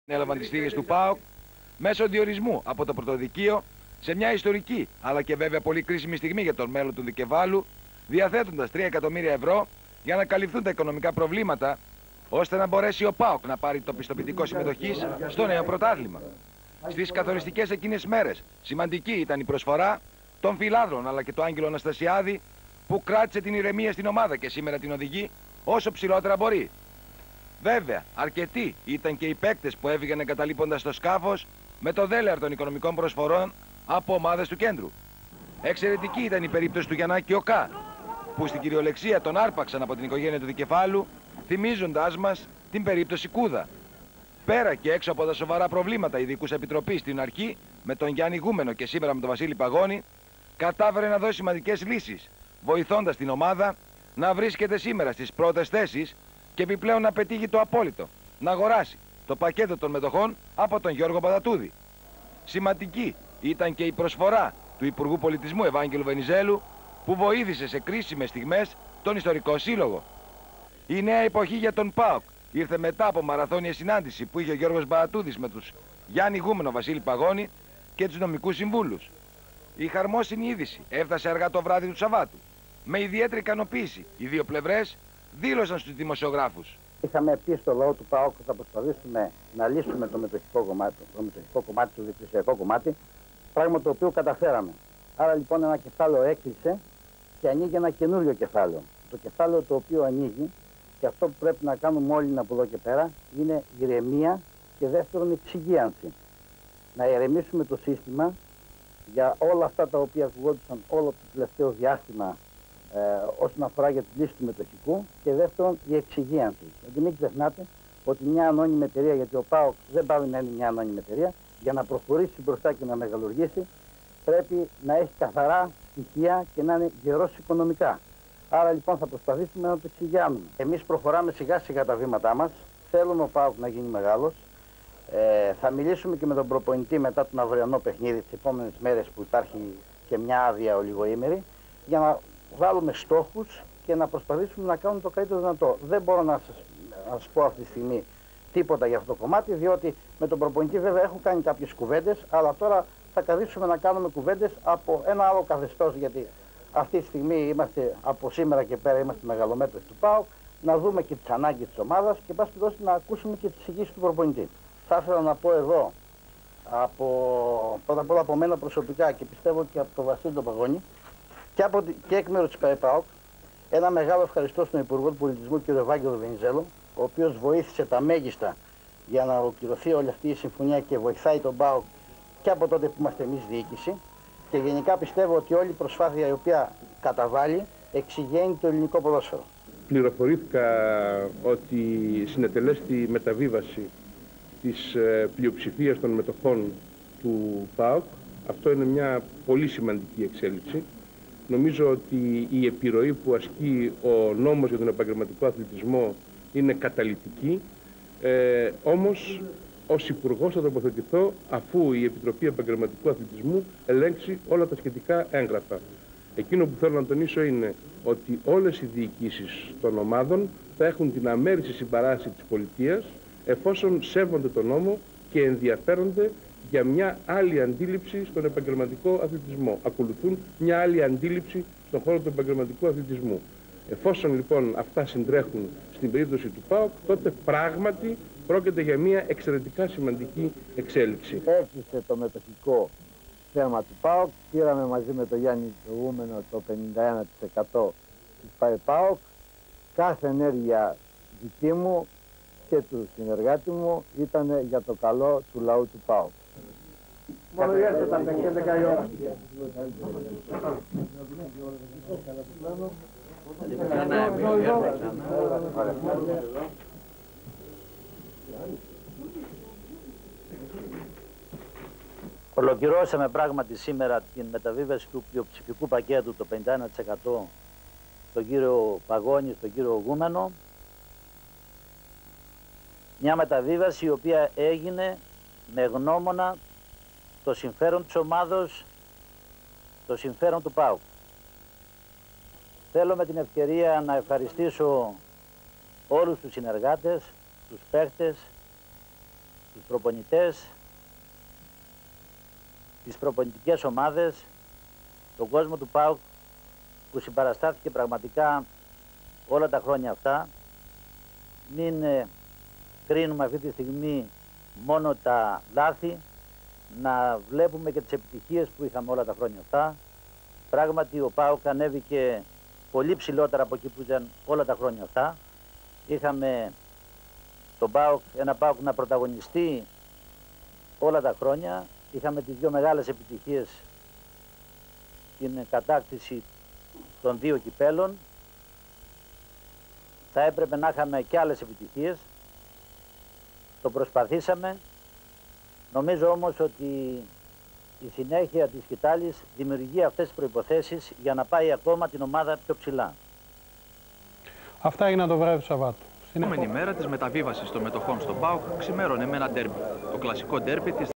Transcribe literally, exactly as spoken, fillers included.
Έλαβαν τις στήριες του ΠΑΟΚ μέσω διορισμού από το πρωτοδικείο σε μια ιστορική αλλά και βέβαια πολύ κρίσιμη στιγμή για τον μέλλον του Δικεβάλου, διαθέτοντας τρία εκατομμύρια ευρώ για να καλυφθούν τα οικονομικά προβλήματα, ώστε να μπορέσει ο ΠΑΟΚ να πάρει το πιστοποιητικό συμμετοχής στο νέο πρωτάθλημα. Στις καθοριστικές εκείνες μέρες σημαντική ήταν η προσφορά των φιλάδρων αλλά και του Άγγελου Αναστασιάδη, που κράτησε την ηρεμία στην ομάδα και σήμερα την οδηγεί όσο ψηλότερα μπορεί. Βέβαια, αρκετοί ήταν και οι παίκτες που έφυγαν εγκαταλείποντας το σκάφος με το δέλεαρ των οικονομικών προσφορών από ομάδες του κέντρου. Εξαιρετική ήταν η περίπτωση του Γιαννάκη Οκά, που στην κυριολεξία τον άρπαξαν από την οικογένεια του Δικεφάλου, θυμίζοντας μας την περίπτωση Κούδα. Πέρα και έξω από τα σοβαρά προβλήματα ειδικούς επιτροπής στην αρχή, με τον Γιάννη Γούμενο και σήμερα με τον Βασίλη Παγώνη, κατάφερε να δώσει σημαντικές λύσεις, βοηθώντας την ομάδα να βρίσκεται σήμερα στις πρώτες θέσεις και επιπλέον να πετύχει το απόλυτο, να αγοράσει το πακέτο των μετοχών από τον Γιώργο Παπατούδη. Σημαντική ήταν και η προσφορά του Υπουργού Πολιτισμού Ευάγγελου Βενιζέλου, που βοήθησε σε κρίσιμες στιγμές τον ιστορικό σύλλογο. Η νέα εποχή για τον ΠΑΟΚ ήρθε μετά από μαραθώνια συνάντηση που είχε ο Γιώργος Παπατούδης με τους Γιάννη Γούμενο, Βασίλη Παγώνη και τους νομικούς συμβούλους. Η χαρμόσυνη είδηση έφτασε αργά το βράδυ του Σαββάτου. Με ιδιαίτερη ικανοποίηση οι δύο πλευρές δήλωσαν στους δημοσιογράφους. Είχαμε πει στο λαό του ΠΑΟΚ ότι θα προσπαθήσουμε να λύσουμε το μετοχικό κομμάτι, το μετοχικό κομμάτι, το διοικησιακό κομμάτι, πράγμα το οποίο καταφέραμε. Άρα λοιπόν ένα κεφάλαιο έκλεισε και ανοίγει ένα καινούριο κεφάλαιο. Το κεφάλαιο το οποίο ανοίγει, και αυτό που πρέπει να κάνουμε όλοι από εδώ και πέρα, είναι ηρεμία και δεύτερον εξυγίανση. Να ηρεμήσουμε το σύστημα για όλα αυτά τα οποία ακουγόντουσαν όλο το τελευταίο διάστημα ε, όσον αφορά για τη λύση του μετοχικού, και δεύτερον η εξυγίανση. Γιατί μην ξεχνάτε ότι μια ανώνυμη εταιρεία, γιατί ο ΠΑΟΚ δεν πάει να είναι μια ανώνυμη εταιρεία, για να προχωρήσει μπροστά και να μεγαλουργήσει πρέπει να έχει καθαρά στοιχεία και να είναι γερός οικονομικά. Άρα λοιπόν θα προσπαθήσουμε να το εξηγιάνουμε. Εμείς προχωράμε σιγά σιγά τα βήματά μας. Θέλουμε ο ΠΑΟΚ να γίνει μεγάλος. Ε, θα μιλήσουμε και με τον προπονητή μετά τον αυριανό παιχνίδι, τις επόμενες μέρες που υπάρχει και μια άδεια ολιγοήμερη, για να βάλουμε στόχους και να προσπαθήσουμε να κάνουμε το καλύτερο δυνατό. Δεν μπορώ να σας, να σας πω αυτή τη στιγμή τίποτα για αυτό το κομμάτι, διότι με τον προπονητή βέβαια έχω κάνει κάποιες κουβέντες, αλλά τώρα θα καθίσουμε να κάνουμε κουβέντες από ένα άλλο καθεστώς, γιατί αυτή τη στιγμή είμαστε, από σήμερα και πέρα είμαστε μεγαλομέτρες του ΠΑΟΚ, να δούμε και τις ανάγκες της ομάδας και πάση περιπτώσει να ακούσουμε και τις εισηγήσεις του προπονητή. Θα ήθελα να πω εδώ, από, πρώτα απ' όλα από μένα προσωπικά και πιστεύω και από τον Βασίλη τον Παγώνη και, από, και εκ μέρους της ΠΑΟΚ, ένα μεγάλο ευχαριστώ στον Υπουργό του Πολιτισμού κ. Ευάγγελο Βενιζέλο, ο οποίος βοήθησε τα μέγιστα για να ολοκληρωθεί όλη αυτή η συμφωνία και βοηθάει τον ΠΑΟΚ και από τότε που είμαστε εμείς διοίκηση. Και γενικά πιστεύω ότι όλη η προσπάθεια η οποία καταβάλει εξηγαίνει το ελληνικό ποδόσφαιρο. Πληροφορήθηκα ότι συνετελέστη μεταβίβαση της πλειοψηφίας των μετοχών του ΠΑΟΚ. Αυτό είναι μια πολύ σημαντική εξέλιξη. Νομίζω ότι η επιρροή που ασκεί ο νόμος για τον επαγγελματικό αθλητισμό είναι καταλυτική. Ε, όμως, ως Υπουργός θα τοποθετηθώ αφού η Επιτροπή Επαγγελματικού Αθλητισμού ελέγξει όλα τα σχετικά έγγραφα. Εκείνο που θέλω να τονίσω είναι ότι όλες οι διοικήσεις των ομάδων θα έχουν την αμέριστη συμπαράσταση της πολιτείας, εφόσον σέβονται τον νόμο και ενδιαφέρονται για μια άλλη αντίληψη στον επαγγελματικό αθλητισμό. Ακολουθούν μια άλλη αντίληψη στον χώρο του επαγγελματικού αθλητισμού. Εφόσον λοιπόν αυτά συντρέχουν στην περίπτωση του ΠΑΟΚ, τότε πράγματι πρόκειται για μια εξαιρετικά σημαντική εξέλιξη. Έκλεισε το μετοχικό θέμα του ΠΑΟΚ. Πήραμε μαζί με τον Γιάννη Γούμενο το πενήντα ένα τοις εκατό της ΠΑΟΚ. Κάθε ενέργεια δική μου και του συνεργάτη μου ήταν για το καλό του λαού του ΠΑΟΚ. Μόνο έρθετε τα έντεκα η ώρα. Ολοκληρώσαμε πράγματι σήμερα την μεταβίβαση του πλειοψηφικού πακέτου το πενήντα ένα τοις εκατό στον κύριο Παγώνη, στον κύριο Γούμενο. Μια μεταβίβαση η οποία έγινε με γνώμονα το συμφέρον της ομάδος, το συμφέρον του ΠΑΟΚ. Θέλω με την ευκαιρία να ευχαριστήσω όλους τους συνεργάτες, τους παίκτες, τους προπονητές, τις προπονητικές ομάδες, τον κόσμο του ΠΑΟΚ που συμπαραστάθηκε πραγματικά όλα τα χρόνια αυτά. Μην ε, κρίνουμε αυτή τη στιγμή μόνο τα λάθη, να βλέπουμε και τις επιτυχίες που είχαμε όλα τα χρόνια αυτά. Πράγματι ο ΠΑΟΚ ανέβηκε πολύ ψηλότερα από εκεί που ήταν όλα τα χρόνια αυτά. Είχαμε τον ΠΑΟΚ, ένα ΠΑΟΚ να πρωταγωνιστεί όλα τα χρόνια. Είχαμε τις δύο μεγάλες επιτυχίες, την κατάκτηση των δύο κυπέλων. Θα έπρεπε να είχαμε και άλλες επιτυχίες. Το προσπαθήσαμε. Νομίζω όμως ότι η συνέχεια της σκητάλης δημιουργεί αυτές τις προϋποθέσεις για να πάει ακόμα την ομάδα πιο ψηλά. Αυτά έγιναν το βράδυ του Σαββάτου. Την επόμενη μέρα της μεταβίβασης των μετοχών στον ΠΑΟΚ ξημέρωνε με ένα ντέρμπι. Το κλασικό ντέρμπι της